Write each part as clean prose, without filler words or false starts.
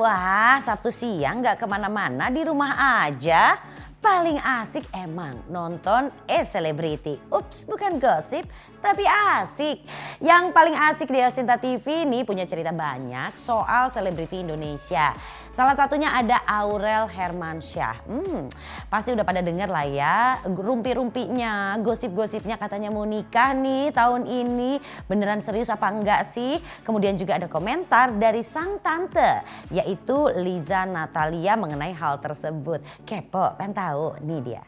Wah, Sabtu siang gak kemana-mana, di rumah aja. Paling asik emang nonton selebriti. Ups, bukan gosip, tapi asik. Yang paling asik di Elcinta TV ini punya cerita banyak soal selebriti Indonesia. Salah satunya ada Aurel Hermansyah. Pasti udah pada denger lah ya rumpi-rumpinya, gosip-gosipnya, katanya mau nikah nih tahun ini. Beneran serius apa enggak sih? Kemudian juga ada komentar dari sang tante, yaitu Liza Natalia mengenai hal tersebut. Kepo, pengen tahu? Nih dia.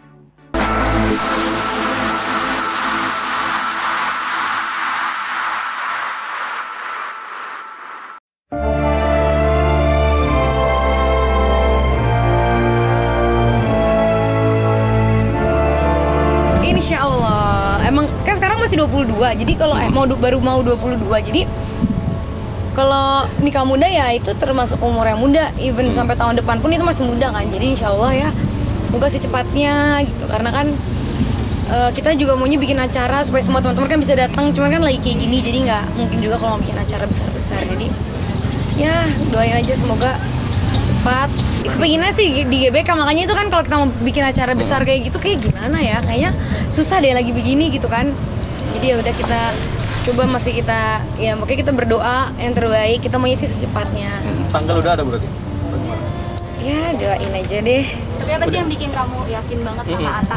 Insya Allah, emang kan sekarang masih 22, jadi kalau baru mau 22, jadi kalau nikah muda ya itu termasuk umur yang muda, even sampai tahun depan pun itu masih muda kan, jadi insya Allah ya semoga secepatnya gitu, karena kan kita juga maunya bikin acara supaya semua teman-teman kan bisa datang, cuman kan lagi kayak gini jadi nggak mungkin juga kalau mau bikin acara besar-besar, jadi ya doain aja semoga cepat. Pengennya sih di GBK, makanya itu kan kalau kita mau bikin acara besar kayak gitu kayak gimana ya, kayaknya susah deh lagi begini gitu kan. Jadi ya udah kita coba, masih kita ya makanya kita berdoa yang terbaik, kita maunya sih secepatnya. Tanggal udah ada berarti? Ya doain aja deh. Tapi apa sih yang bikin kamu yakin banget sama Atta?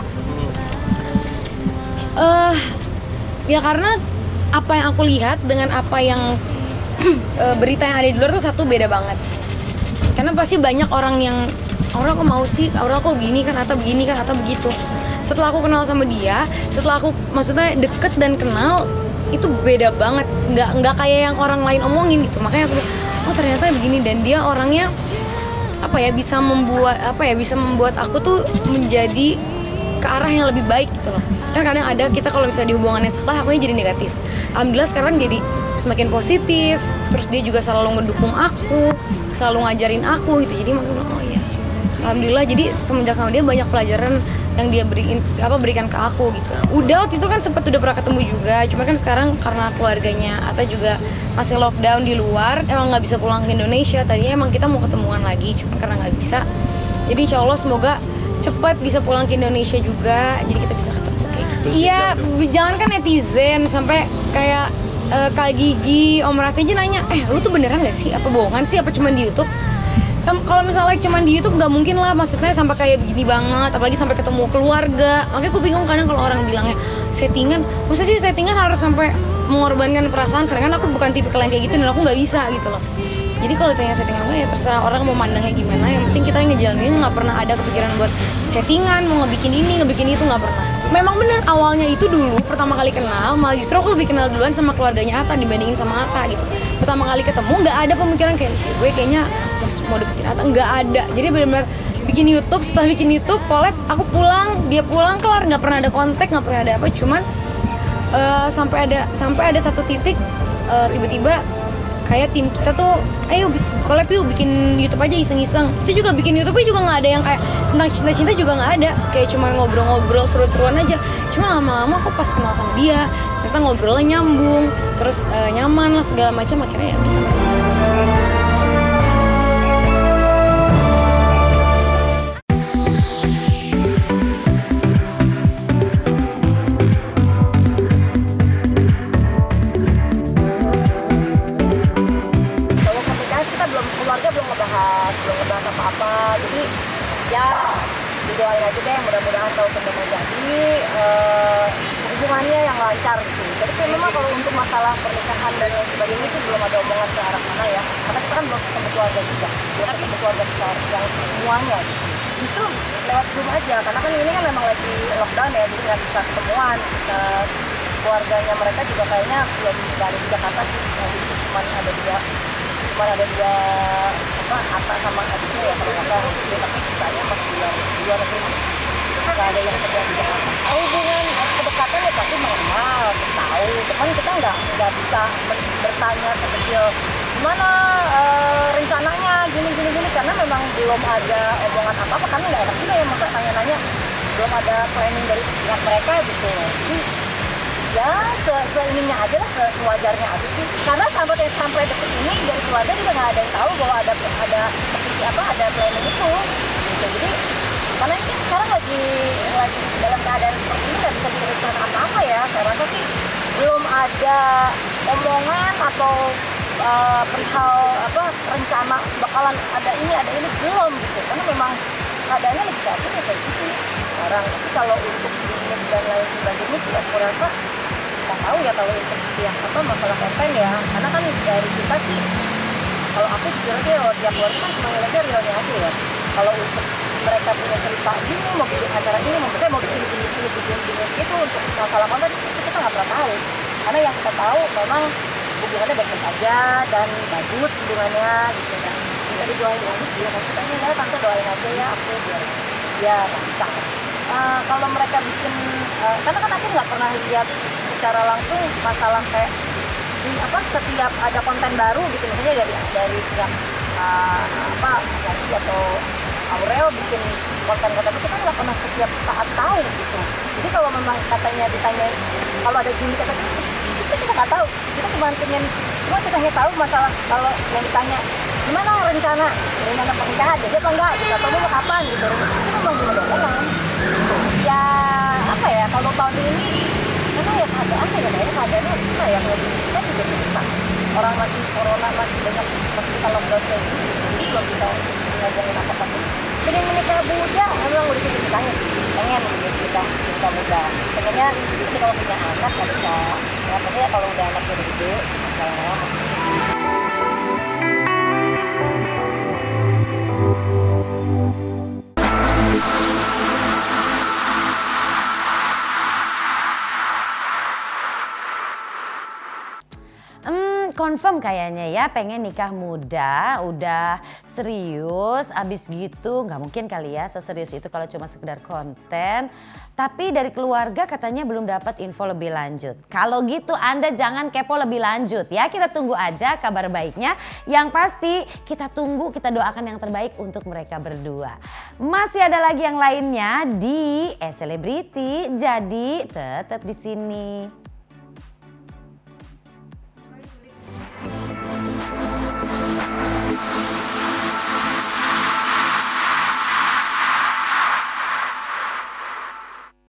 Ya karena apa yang aku lihat dengan apa yang berita yang ada di luar tuh satu beda banget. Karena pasti banyak orang yang orang kok mau sih, orang kok begini kan, atau begini kan, atau begitu. Setelah aku kenal sama dia, setelah aku maksudnya deket dan kenal, itu beda banget. Nggak kayak yang orang lain omongin gitu. Makanya aku, oh ternyata begini, dan dia orangnya bisa membuat aku tuh menjadi ke arah yang lebih baik gitu loh. Kan kadang ada kita kalau misalnya di hubungannya salah, akunya jadi negatif. Alhamdulillah sekarang jadi semakin positif. Terus dia juga selalu ngedukung aku, selalu ngajarin aku gitu. Jadi makanya oh iya, alhamdulillah. Jadi semenjak sama dia banyak pelajaran yang dia berikan ke aku gitu. Udah waktu itu kan udah pernah ketemu juga, cuma kan sekarang karena keluarganya atau juga masih lockdown di luar, emang nggak bisa pulang ke Indonesia. Tadinya emang kita mau ketemuan lagi, cuma karena nggak bisa. Jadi insya Allah semoga cepat bisa pulang ke Indonesia juga, jadi kita bisa ketemu kayak gitu. Iya, jangan kan netizen sampai kayak Kak Gigi, Om Raffi aja nanya, lu tuh beneran gak sih? Apa bohongan sih? Apa cuma di YouTube? Kalau misalnya cuma di YouTube nggak mungkin lah, maksudnya sampai kayak begini banget, apalagi sampai ketemu keluarga. Makanya aku bingung kadang kalau orang bilangnya settingan, masa sih settingan harus sampai mengorbankan perasaan? Sedangkan aku bukan tipikal yang kayak gitu dan aku nggak bisa gitu loh. Jadi kalau ditanya settingan enggak ya terserah orang mau mandangnya gimana, yang penting kita ngejalaninnya nggak pernah ada kepikiran buat settingan, mau ngebikin ini, ngebikin itu, nggak pernah. Memang bener awalnya itu dulu pertama kali kenal, malah justru aku lebih kenal duluan sama keluarganya Atta dibandingin sama Atta gitu. Pertama kali ketemu nggak ada pemikiran kayak gue kayaknya mau deketin Atta, nggak ada. Jadi benar-benar bikin YouTube, setelah bikin YouTube, collab, aku pulang, dia pulang, kelar, nggak pernah ada kontak, nggak pernah ada apa, cuman sampai ada satu titik tiba-tiba kayak tim kita tuh, ayo collab yuk bikin YouTube aja iseng-iseng. Itu juga bikin YouTube juga nggak ada yang kayak tentang cinta-cinta, juga nggak ada. Kayak cuma ngobrol-ngobrol seru-seruan aja. Cuma lama-lama aku pas kenal sama dia, ternyata ngobrolnya nyambung, terus nyaman lah segala macam, akhirnya ya bisa sama-sama. belum ngebahas apa-apa, jadi ya didoain aja deh, mudah-mudahan tahun depan jadi hubungannya yang lancar gitu. Jadi memang kalau untuk masalah pernikahan dan lain sebagainya itu belum ada omongan ke arah mana ya, karena kita kan belum ketemu keluarga juga, belum ketemu keluarga besar yang semuanya gitu. Justru lewat Zoom aja, karena kan ini kan memang lagi lockdown ya, jadi nggak bisa ketemuan. Keluarganya mereka juga kayaknya belum ada di Jakarta sih, jadi cuma ada dua Atta sama adiknya ya, kalau nggak salah dia, tapi sisanya masih di luar negeri, nggak ada yang kerja di Jakarta. Hubungan kedekatan ya pasti mengenal, tahu, cuman kita nggak bisa bertanya sekecil gimana rencananya gini, karena memang belum ada omongan apa-apa, karena nggak enak juga ya masa tanya-nanya, belum ada planning dari pihak mereka gitu. Jadi ya seininya aja lah, sewajarnya aja sih, karena sampai detik ini dari keluarga juga nggak ada yang tahu bahwa ada seperti apa, ada planning itu gitu. Jadi karena ini kan sekarang lagi dalam keadaan seperti ini, nggak bisa diberikan apa-apa ya. Saya rasa sih belum ada omongan atau perihal apa rencana bakalan ada ini belum gitu, karena memang keadaannya lagi saat ini kayak gitu sekarang. Tapi kalau untuk bisnis dan lain sebagainya sih aku rasa nggak tahu ya kalau untuk yang apa masalah konten ya, karena kan dari kita sih, kalau aku jujur aja kalau tiap keluarga kan cuma ngeliatnya realnya aja ya. Kalau untuk mereka punya cerita ini, mau bikin acara ini, mau bikin itu untuk masalah konten itu kita nggak pernah tahu, karena yang kita tahu memang hubungannya baik-baik aja dan bagus hubungannya gitu kan. Kita didoain aja sih ya, maksudnya ya tante doain aja ya aku biar ya lancar. Kalau mereka bikin, karena kan aku nggak pernah lihat secara langsung masalah kayak apa setiap ada konten baru gitu, misalnya dari pihak apa Ganti atau Aurel bikin konten-konten itu kan nggak pernah setiap saat tahu gitu. Jadi kalau memang katanya ditanya kalau ada gini kata kita nggak tahu, kita cuma kita hanya tahu masalah kalau yang ditanya gimana rencana pernikahan, jadi apa enggak gitu, atau mau kapan gitu, itu memang belum ada omongan. Ya apa ya, kalau tahun ini karena ya keadaannya susah ya, kalau kita juga susah, orang masih corona, masih banyak, masih kita lockdown kayak gini, jadi belum bisa ngomongin apa-apa. Pengen menikah muda, memang udah kita nikahnya sih, pengen gitu kita nikah muda, pengennya nanti kalau punya anak nggak bisa, ya maksudnya kalau udah anaknya udah gede, confirm kayaknya ya pengen nikah muda, udah serius, abis gitu nggak mungkin kali ya seserius itu kalau cuma sekedar konten. Tapi dari keluarga katanya belum dapat info lebih lanjut. Kalau gitu Anda jangan kepo lebih lanjut ya, kita tunggu aja kabar baiknya. Yang pasti kita tunggu, kita doakan yang terbaik untuk mereka berdua. Masih ada lagi yang lainnya di Selebriti, jadi tetap di sini.